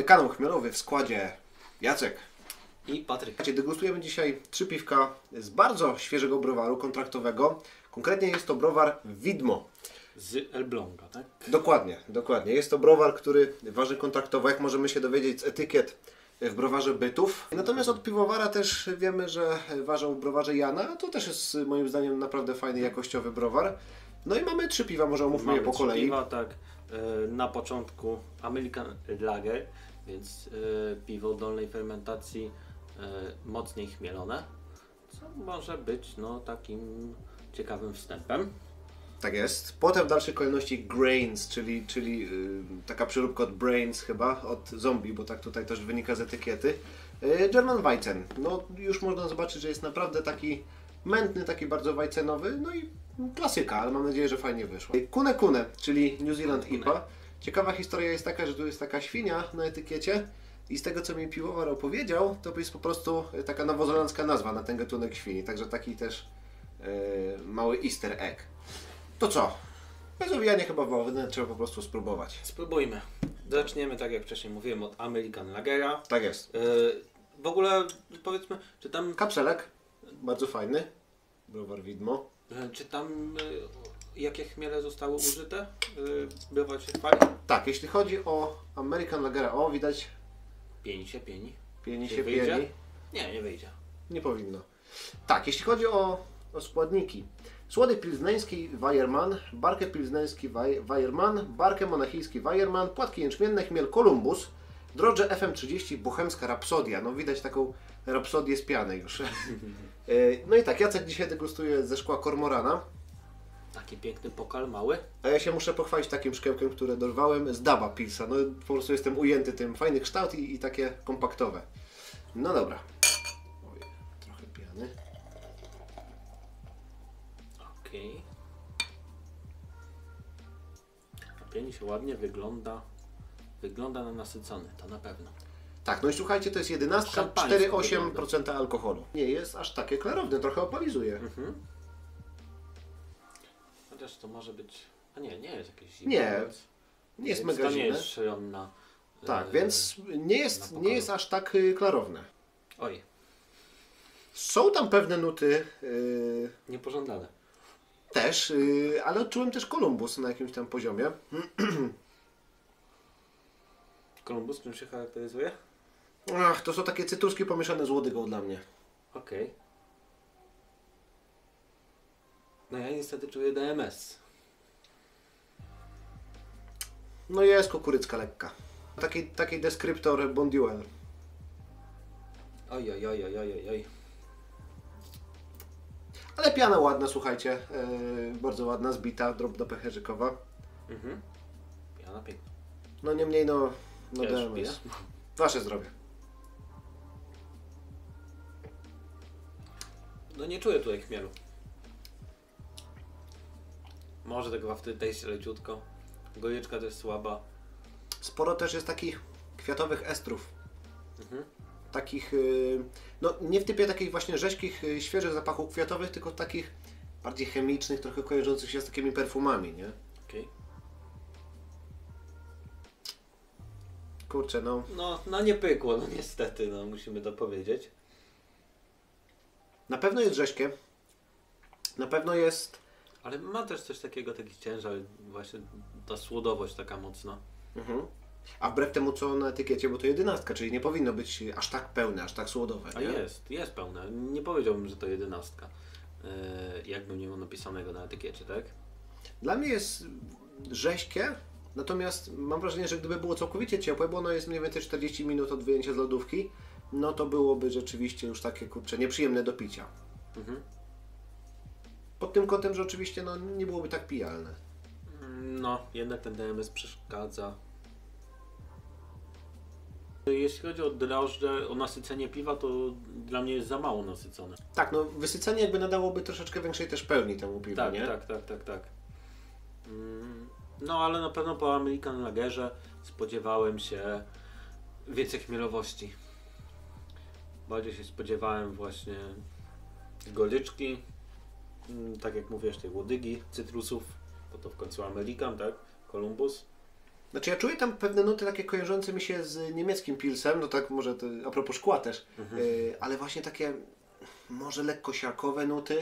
kanał chmielowy w składzie Jacek i Patryk. Degustujemy dzisiaj 3 piwka z bardzo świeżego browaru kontraktowego. Konkretnie jest to browar Widmo. Z Elbląga, tak? Dokładnie, dokładnie. Jest to browar, który waży kontraktowo, jak możemy się dowiedzieć z etykiet w browarze Bytów. Natomiast od piwowara też wiemy, że ważą w browarze Jana. To też jest moim zdaniem naprawdę fajny, jakościowy browar. No i mamy 3 piwa, może omówmy je po kolei. Piwa, tak. Na początku American Lager, więc piwo dolnej fermentacji mocniej chmielone, co może być no, takim ciekawym wstępem. Tak jest. Potem w dalszej kolejności Grains, czyli taka przeróbka od Brains chyba, od zombie, bo tak tutaj też wynika z etykiety. German Weizen. No już można zobaczyć, że jest naprawdę taki mętny, taki bardzo weizennowy, no i klasyka, ale mam nadzieję, że fajnie wyszło. Kune Kune, czyli New Zealand IPA. Ciekawa historia jest taka, że tu jest taka świnia na etykiecie i z tego, co mi piwowar opowiedział, to jest po prostu taka nowozelandzka nazwa na ten gatunek świni, także taki też mały easter egg. To co? Bez owijania chyba bawełny, trzeba po prostu spróbować. Spróbujmy. Zaczniemy, tak jak wcześniej mówiłem, od American Lagera. Tak jest. W ogóle powiedzmy, czy tam... Kapselek, bardzo fajny. Browar Widmo. Czy tam jakie chmiele zostały użyte? Browar się chwali? Tak, jeśli chodzi o American Lagera, o widać... Pieni się pieni. Pieni Czy się wyjdzie? pieni. Nie wyjdzie. Nie powinno. Tak, jeśli chodzi o składniki. Słody pilzneński Weyermann, barkę pilzneński Weyermann, barkę monachijski Weyermann, płatki jęczmienne, chmiel Columbus, drożdże FM30, bohemska Rapsodia. No widać taką rapsodię z piany już. No i tak, Jacek dzisiaj degustuje ze szkła Kormorana. Taki piękny pokal, mały. A ja się muszę pochwalić takim szkiełkiem, które dorwałem z Daba Pilsa. No po prostu jestem ujęty tym. Fajny kształt i takie kompaktowe. No dobra. Oj, trochę piany. Okej. A pieni się ładnie wygląda. Wygląda na nasycony, to na pewno. Tak, no i słuchajcie, to jest 11, Szampańsko 4,8% alkoholu. Nie jest aż takie klarowne, trochę opalizuje. Chociaż to może być... A nie jest jakieś zimne. Nie jest Więc mega to nie zimne. jest szronna. Tak, więc nie jest aż tak klarowne. Oj, Są tam pewne nuty niepożądane. też, ale odczułem też Columbus na jakimś tam poziomie. Columbus czym się charakteryzuje? Ach, to są takie cytruski pomieszane z łodygą dla mnie. Okej. No ja niestety czuję DMS. No jest kukurycka lekka. Taki deskryptor Bonduel. Oj. Ale piana ładna, słuchajcie. Bardzo ładna, zbita, drobno pęcherzykowa. Piana piękna. No niemniej, no Ja już DMS. piję. Wasze zdrowie. No nie czuję tutaj chmielu. Może tego aftertaste leciutko. Goryczka też słaba. Sporo też jest takich kwiatowych estrów. Mhm. Takich, no nie w typie takich właśnie rzeźkich, świeżych zapachów kwiatowych, tylko takich bardziej chemicznych, trochę kojarzących się z takimi perfumami, nie? Okej. Kurczę, no. No nie pykło, no niestety, no musimy to powiedzieć. Na pewno jest rzeźkie. Na pewno jest... Ale ma też coś takiego, taki ciężar, właśnie ta słodowość taka mocna. A wbrew temu, co na etykiecie, bo to 11, czyli nie powinno być aż tak pełne, aż tak słodowe. A Nie? jest pełne. Nie powiedziałbym, że to 11. Jakby nie było napisanego na etykiecie, tak? Dla mnie jest rzeźkie, natomiast mam wrażenie, że gdyby było całkowicie ciepłe, bo ono jest mniej więcej 40 minut od wyjęcia z lodówki, no to byłoby rzeczywiście już takie, kurczę, nieprzyjemne do picia. Pod tym kątem, że oczywiście no, nie byłoby tak pijalne. No, jednak ten DMS przeszkadza. Jeśli chodzi o drożdże, o nasycenie piwa, to dla mnie jest za mało nasycone. Tak, no wysycenie jakby nadałoby troszeczkę większej też pełni temu piwu, Tak, nie? tak. No, ale na pewno po American Lagerze spodziewałem się więcej chmielowości. Bardziej się spodziewałem właśnie goryczki, tak jak mówisz, tej łodygi, cytrusów, bo to w końcu American, tak? Columbus. Znaczy ja czuję tam pewne nuty takie kojarzące mi się z niemieckim pilsem, no tak może to, a propos szkła też, ale właśnie takie może lekko siarkowe nuty.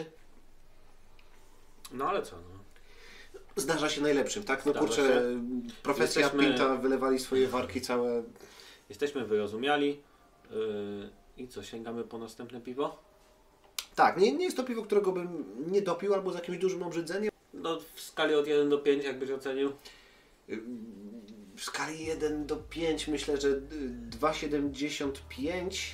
No ale co, no. Zdarza się najlepszym, tak? No Zdarza kurczę, się. profesja Jesteśmy- Pinta wylewali swoje warki całe. Jesteśmy wyrozumiali. I co, sięgamy po następne piwo? Tak, nie jest to piwo, którego bym nie dopił albo z jakimś dużym obrzydzeniem. No w skali od 1 do 5 jakbyś ocenił? W skali 1 do 5 myślę, że 2,75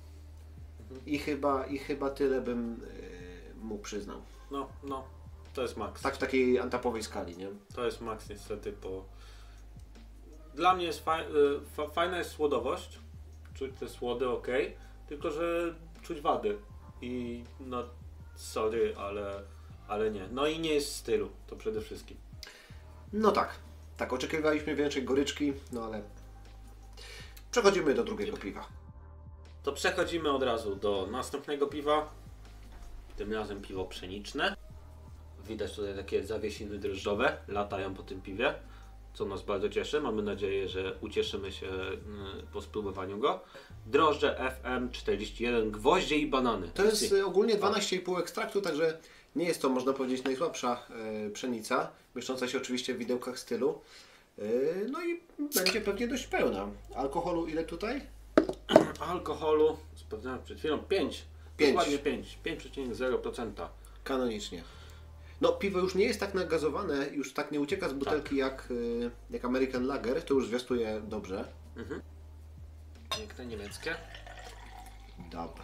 i chyba tyle bym mu przyznał. No, to jest maks. Tak w takiej antapowej skali, nie? To jest maks niestety, bo dla mnie jest fajna jest słodowość, czuć te słody, ok, tylko że czuć wady i no sorry, ale nie. No i nie jest w stylu, to przede wszystkim. No tak, oczekiwaliśmy większej goryczki, no ale przechodzimy do drugiego piwa. To przechodzimy od razu do następnego piwa, tym razem piwo pszeniczne. Widać tutaj takie zawiesiny drożdżowe, latają po tym piwie, co nas bardzo cieszy. Mamy nadzieję, że ucieszymy się po spróbowaniu go. Drożdże FM41, gwoździe i banany. To jest ogólnie 12,5 ekstraktu, także nie jest to, można powiedzieć, najsłabsza pszenica, mieszcząca się oczywiście w widełkach stylu. No i będzie pewnie dość pełna. Alkoholu ile tutaj? Alkoholu, sprawdzałem przed chwilą, 5. Dokładnie 5. 5,0%. Kanonicznie. No piwo już nie jest tak nagazowane, już tak nie ucieka z butelki jak American Lager, to już zwiastuje dobrze. Piękne niemieckie. Dab.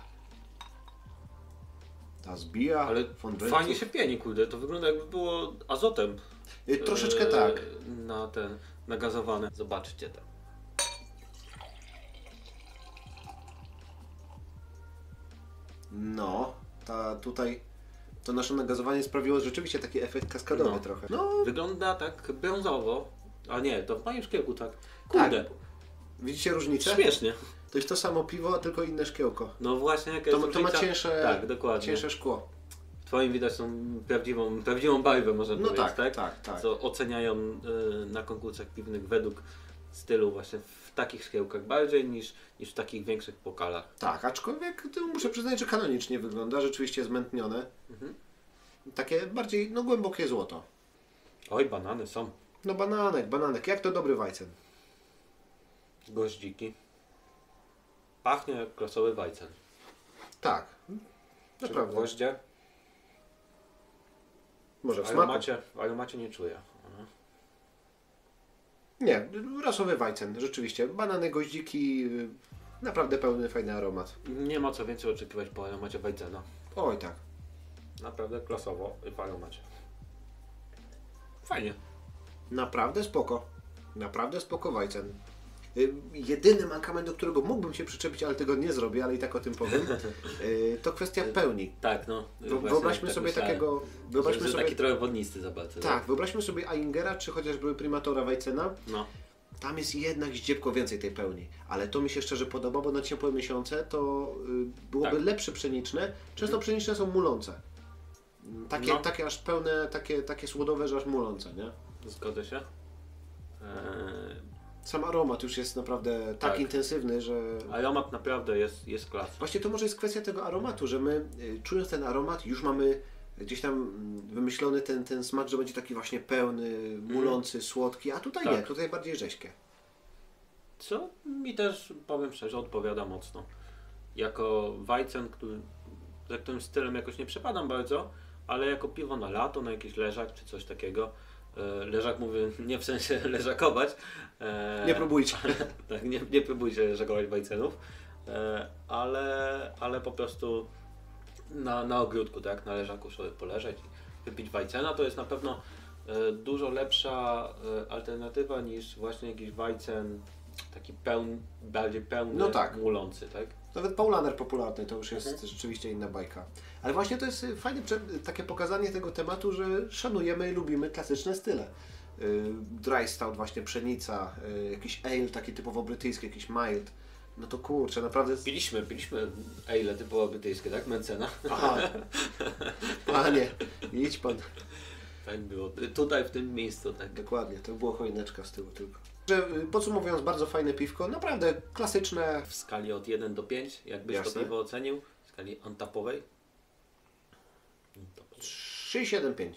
Ta zbija. Ale fajnie się pieni, kurde. To wygląda jakby było azotem. Troszeczkę tak. Na ten nagazowane. Zobaczcie to. No, tutaj to nasze nagazowanie sprawiło rzeczywiście taki efekt kaskadowy trochę. No, Wygląda tak brązowo. A nie, to w moim szkiełku tak. Kurde. tak. Widzicie różnicę? Śmiesznie. To jest to samo piwo, tylko inne szkiełko. No właśnie, jaka To jest ma różnica? cięższe, Tak, dokładnie. cięższe szkło. W Twoim widać tą prawdziwą barwę, można No powiedzieć, tak, tak? tak. Co oceniają na konkursach piwnych według stylu właśnie w takich szkiełkach bardziej niż w takich większych pokalach. Tak, aczkolwiek to muszę przyznać, że kanonicznie wygląda, rzeczywiście zmętnione. Takie bardziej, no głębokie złoto. Oj, banany są. No bananek, jak to dobry Weizen. Goździki. Pachnie jak klasowy Weizen. Tak, Czy naprawdę. gwoździe? Może w W smaku. aromacie nie czuję. Nie, rasowy Weizen, rzeczywiście. Banany, goździki, naprawdę pełny, fajny aromat. Nie ma co więcej oczekiwać po aromacie Weizena. Oj tak. Naprawdę klasowo w aromacie. Fajnie. Naprawdę spoko Weizen. Jedyny mankament, do którego mógłbym się przyczepić, ale tego nie zrobię, ale i tak o tym powiem, to kwestia pełni. Tak, no. Wyobraźmy tak sobie myślałem. takiego... Wyobraźmy Że sobie, taki trochę wodnisty za bardzo. tak, wyobraźmy sobie Eingera, czy chociażby Primatora Weizena. No. Tam jest jednak zdziepko więcej tej pełni, ale to mi się szczerze podoba, bo na ciepłe miesiące to byłoby Tak. lepsze pszeniczne. Często pszeniczne są mulące. Takie, No. takie aż pełne, takie słodowe, że aż mulące, nie? Zgodzę się. Sam aromat już jest naprawdę tak Tak. intensywny, że... Aromat naprawdę jest klas. Właśnie to może jest kwestia tego aromatu, że my czując ten aromat już mamy gdzieś tam wymyślony ten smak, że będzie taki właśnie pełny, mulący, słodki, a tutaj Tak. nie, tutaj bardziej rześkie. Co mi też, powiem szczerze, odpowiada mocno. Jako Weizen, za którym stylem jakoś nie przepadam bardzo, ale jako piwo na lato, na jakiś leżak czy coś takiego. Leżak mówię nie w sensie leżakować. Nie próbujcie. Tak, nie próbujcie leżakować Weizenów, ale po prostu na ogródku, tak, na leżaku sobie poleżeć i wypić Weizena, to jest na pewno dużo lepsza alternatywa niż właśnie jakiś Weizen taki bardziej pełny, No tak. mulący, tak? Nawet Paulaner popularny to już jest rzeczywiście inna bajka. Ale właśnie to jest fajne takie pokazanie tego tematu, że szanujemy i lubimy klasyczne style. Dry stout, właśnie pszenica, jakiś ale taki typowo brytyjski, jakiś mild. No to kurczę, naprawdę... Piliśmy ale typowo brytyjskie, tak? Mencena. Aha, panie, idź pan. Tak było. Tutaj w tym miejscu, tak. Dokładnie, to była choineczka z tyłu tylko. Podsumowując, bardzo fajne piwko, naprawdę klasyczne. W skali od 1 do 5, jakbyś Jasne. to piwo ocenił? W skali on-tapowej? 3,75.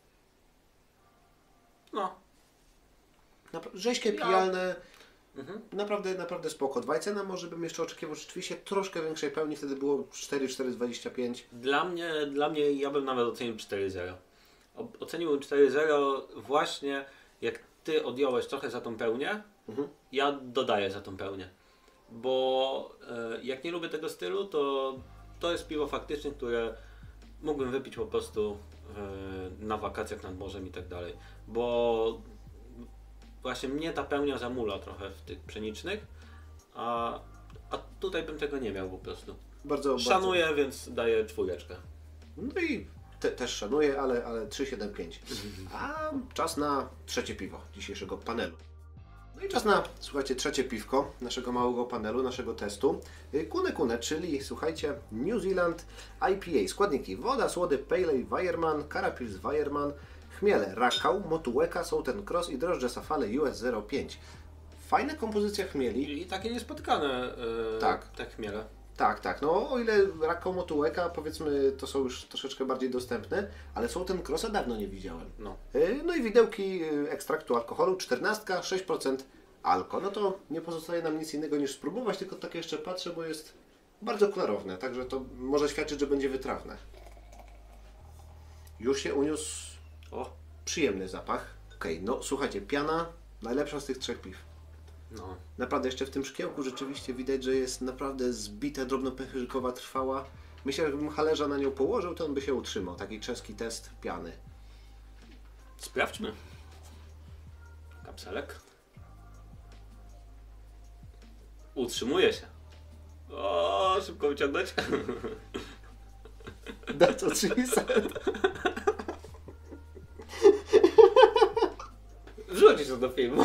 No. Rzeźkie, Ja- pijalne, Mhm. naprawdę spoko. Weissena może bym jeszcze oczekiwał rzeczywiście troszkę większej pełni, wtedy było 4,25. Dla mnie ja bym nawet ocenił 4,0. Oceniłbym 4,0 właśnie jak ty odjąłeś trochę za tą pełnię, ja dodaję za tą pełnię. Bo jak nie lubię tego stylu, to jest piwo faktycznie, które mógłbym wypić po prostu na wakacjach nad morzem i tak dalej. Bo właśnie mnie ta pełnia zamula trochę w tych pszenicznych, a tutaj bym tego nie miał po prostu. Bardzo. Szanuję, więc daję 4. No i też szanuję, ale 3,75. A czas na trzecie piwo dzisiejszego panelu. No i czas na, słuchajcie, trzecie piwko naszego małego panelu, naszego testu. Kune Kune, czyli, słuchajcie, New Zealand IPA. Składniki: woda, słody, Pale Ale Weyermann, Carapils Weyermann, chmiele, Rakał, Motueka, Southern Cross i drożdże Safale US 05. Fajna kompozycja chmieli. I takie niespotykane Tak. te chmiele. Tak. No o ile Rakał, Motueka, powiedzmy, to są już troszeczkę bardziej dostępne, ale Southern Crossa dawno nie widziałem. No. No i widełki ekstraktu alkoholu, 14, 6% alko. No to nie pozostaje nam nic innego niż spróbować, tylko tak jeszcze patrzę, bo jest bardzo klarowne, także to może świadczyć, że będzie wytrawne. Już się uniósł O, przyjemny zapach. Okej, no słuchajcie, piana najlepsza z tych trzech piw. no. Naprawdę jeszcze w tym szkiełku rzeczywiście widać, że jest naprawdę zbita, drobnopęcherzykowa, trwała. Myślę, że gdybym halerza na nią położył, to on by się utrzymał. Taki czeski test piany. Sprawdźmy. Kapselek. Utrzymuje się. O, szybko wyciągnąć. That's what she said. Wrzucić to do filmu.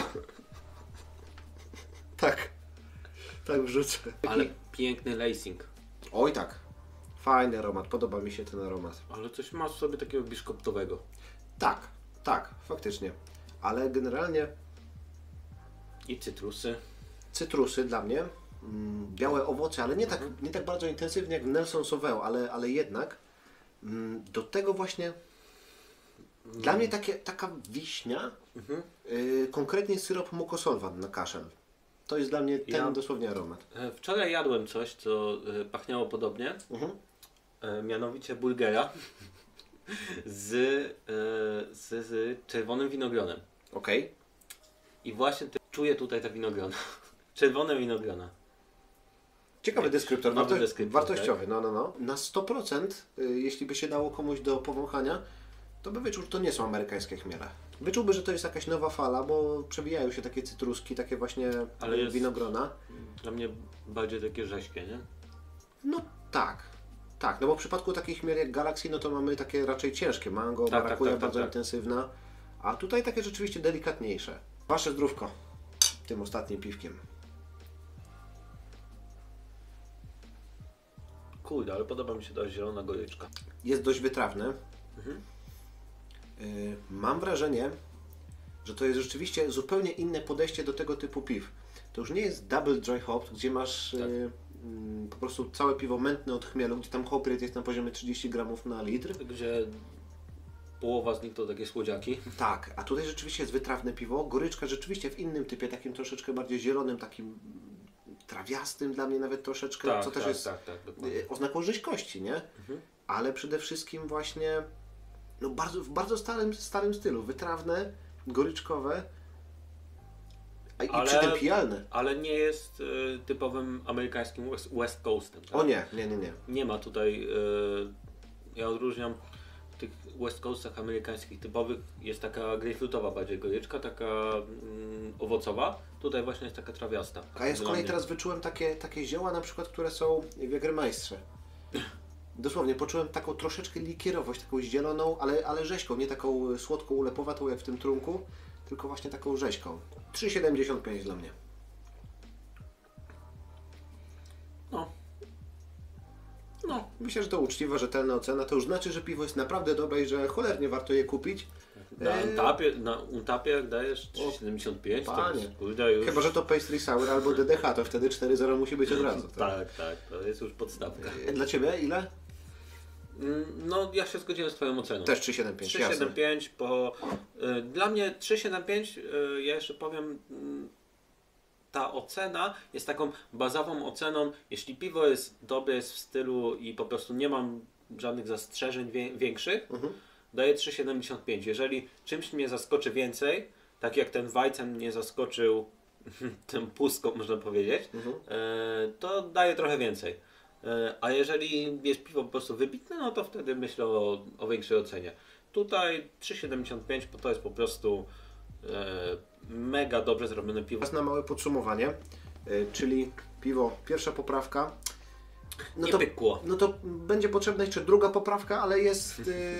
Tak. Tak wrzucę. Ale piękny lacing. Oj tak. Fajny aromat. Podoba mi się ten aromat. Ale coś ma w sobie takiego biszkoptowego. Tak. Faktycznie. Ale generalnie I cytrusy. cytrusy dla mnie. Białe owoce, ale nie tak bardzo intensywnie jak w Nelson Sauveur, ale jednak do tego właśnie dla mnie taka wiśnia, konkretnie syrop mukosolwan na kaszel. To jest dla mnie ten dosłownie aromat. Wczoraj jadłem coś, co pachniało podobnie. Mianowicie burgera z czerwonym winogronem. Okej. I właśnie czuję tutaj te winogrona. Czerwone winogrona. Ciekawy deskryptor, Nowy deskryptor, wartościowy. No. Na 100%, jeśli by się dało komuś do powąchania, to by wyczuł, że to nie są amerykańskie chmiele. Wyczułby, że to jest jakaś nowa fala, bo przebijają się takie cytruski, takie właśnie Ale jest- winogrona. Dla mnie bardziej takie rześkie, nie? No tak, no bo w przypadku takich chmieli jak Galaxy, no to mamy takie raczej ciężkie. Mango, Tak, marakuja tak, bardzo tak. intensywna, a tutaj takie rzeczywiście delikatniejsze. Wasze zdrówko tym ostatnim piwkiem. Kurde, ale podoba mi się ta zielona goryczka. Jest dość wytrawne. Mam wrażenie, że to jest rzeczywiście zupełnie inne podejście do tego typu piw. To już nie jest double dry hop, gdzie masz po prostu całe piwo mętne od chmielu, gdzie tam hop rate jest na poziomie 30 gramów na litr. Gdzie połowa z nich to takie słodziaki. Tak, a tutaj rzeczywiście jest wytrawne piwo. Goryczka rzeczywiście w innym typie, takim troszeczkę bardziej zielonym, takim trawiastym dla mnie nawet troszeczkę, co też jest dokładnie. oznaką rzeźkości, nie? Ale przede wszystkim właśnie no w bardzo starym stylu. Wytrawne, goryczkowe i przy tym pijalne. Ale nie jest typowym amerykańskim West Coastem. Tak? O nie. Nie ma tutaj, ja odróżniam w tych West Coastach amerykańskich typowych, jest taka grejpfrutowa bardziej goryczka, taka owocowa. Tutaj właśnie jest taka trawiasta. A ja z Dla kolei mnie. teraz wyczułem takie zioła na przykład, które są w Jägermeistrze. Dosłownie poczułem taką troszeczkę likierowość, taką zieloną, ale rzeźką, nie taką słodką, ulepowatą jak w tym trunku, tylko właśnie taką rzeźką. 3,75 dla mnie. No, Myślę, że to uczciwa, rzetelna ocena. To już znaczy, że piwo jest naprawdę dobre i że cholernie warto je kupić. Na Untapie jak dajesz 3,75, to panie. jest, kurde, już... Chyba, że to Pastry Sour albo DDH, to wtedy 4,0 musi być od razu. Tak, to jest już podstawka. Dla Ciebie ile? No, ja się zgodziłem z Twoją oceną. Też 3,75. 3,75, bo dla mnie 3,75, ja jeszcze powiem, ta ocena jest taką bazową oceną. Jeśli piwo jest dobre, jest w stylu i po prostu nie mam żadnych zastrzeżeń większych, daję 3,75. Jeżeli czymś mnie zaskoczy więcej, tak jak ten Weizen mnie zaskoczył tą pustką, można powiedzieć, to daję trochę więcej. A jeżeli jest piwo po prostu wybitne, no to wtedy myślę o większej ocenie. Tutaj 3,75, bo to jest po prostu mega dobrze zrobione piwo. Teraz na małe podsumowanie, czyli piwo, pierwsza poprawka. Nie pykło. No to będzie potrzebna jeszcze druga poprawka, ale jest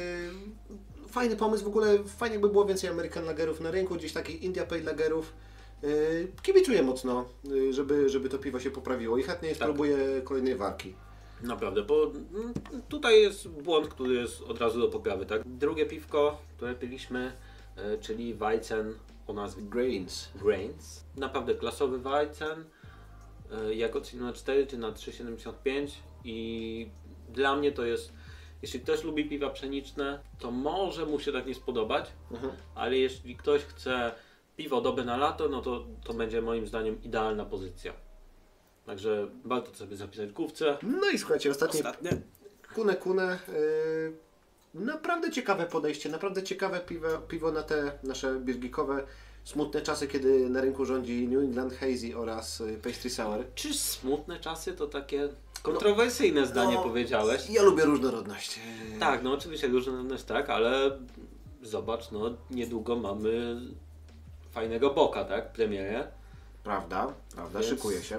fajny pomysł. W ogóle fajnie by było więcej American Lagerów na rynku, gdzieś takich India Pale Lagerów. Kibicuję mocno, żeby to piwo się poprawiło i chętnie spróbuję kolejnej warki. Naprawdę, bo tutaj jest błąd, który jest od razu do poprawy, tak? Drugie piwko, które piliśmy, czyli Weizen o nazwie Grains. Naprawdę klasowy Weizen. Ja go ocenię na 4 czy na 3,75 i dla mnie to jest, jeśli ktoś lubi piwa pszeniczne, to może mu się tak nie spodobać, ale jeśli ktoś chce piwo dobre na lato, no to będzie moim zdaniem idealna pozycja. Także warto sobie zapisać w główce. No i słuchajcie, ostatnie. Kune. Naprawdę ciekawe podejście, naprawdę ciekawe piwo na te nasze bieżnikowe, smutne czasy, kiedy na rynku rządzi New England Hazy oraz Pastry Sour. Czy smutne czasy to takie kontrowersyjne zdanie powiedziałeś? Ja lubię różnorodność. Tak, no oczywiście różnorodność tak, ale zobacz, no niedługo mamy fajnego boka, tak? Premierę. Prawda, więc szykuje się.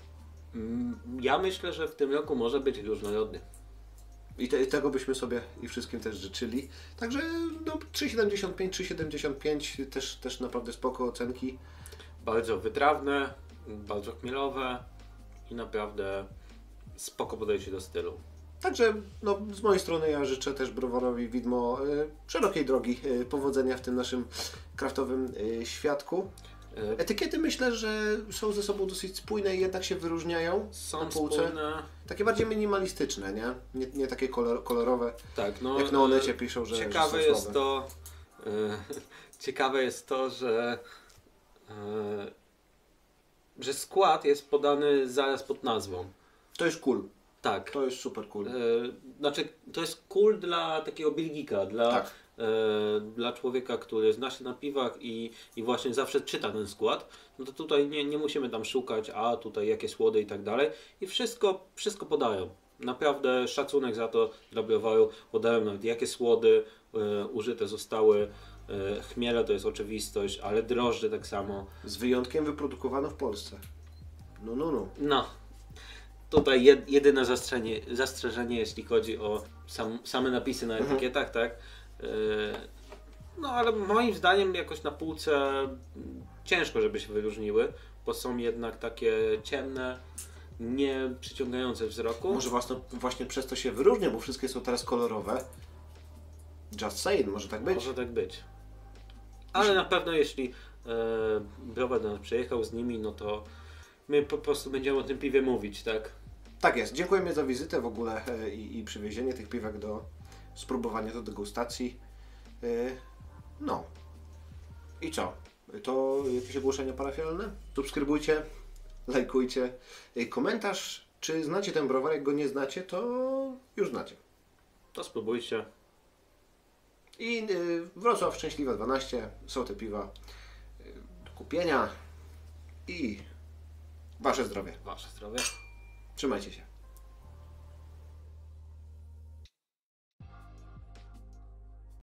Ja myślę, że w tym roku może być różnorodny. I tego byśmy sobie i wszystkim też życzyli. Także no, 3,75, 3,75 też naprawdę spoko ocenki. Bardzo wytrawne, bardzo chmielowe i naprawdę spoko podejście do stylu. Także no, z mojej strony ja życzę też browarowi Widmo szerokiej drogi, powodzenia w tym naszym kraftowym świadku. Etykiety myślę, że są ze sobą dosyć spójne i jednak się wyróżniają Są na półce. spójne. Takie bardziej minimalistyczne, nie takie kolorowe. Tak, no, jak na Onecie piszą, że ciekawe że są jest słabe. to, ciekawe jest to, że skład jest podany zaraz pod nazwą. To jest cool. Tak. To jest super cool. Znaczy, to jest cool dla takiego bielgika, dla człowieka, który zna się na piwach i właśnie zawsze czyta ten skład. No to tutaj nie musimy tam szukać, a tutaj jakie słody i tak dalej. I wszystko podają. Naprawdę szacunek za to dla browaru. Podają nawet jakie słody użyte zostały. Chmiele to jest oczywistość, ale drożdże tak samo. Z wyjątkiem wyprodukowano w Polsce. No. Tutaj jedyne zastrzeżenie, jeśli chodzi o same napisy na etykietach, tak? No ale moim zdaniem jakoś na półce ciężko, żeby się wyróżniły, bo są jednak takie ciemne, nie przyciągające wzroku. Może właśnie przez to się wyróżnia, bo wszystkie są teraz kolorowe. Just saying, może tak być. Może tak być. Ale na pewno jeśli browar do nas przyjechał z nimi, no to my po prostu będziemy o tym piwie mówić, tak? Tak jest. Dziękujemy za wizytę w ogóle i przywiezienie tych piwek do spróbowania, do degustacji. No. I co? To jakieś ogłoszenia parafialne? Subskrybujcie, lajkujcie. Komentarz, czy znacie ten browar? Jak go nie znacie, to już znacie. To spróbujcie. I Wrocław Szczęśliwa 12. Są te piwa do kupienia. I Wasze zdrowie. Wasze zdrowie. Trzymajcie się.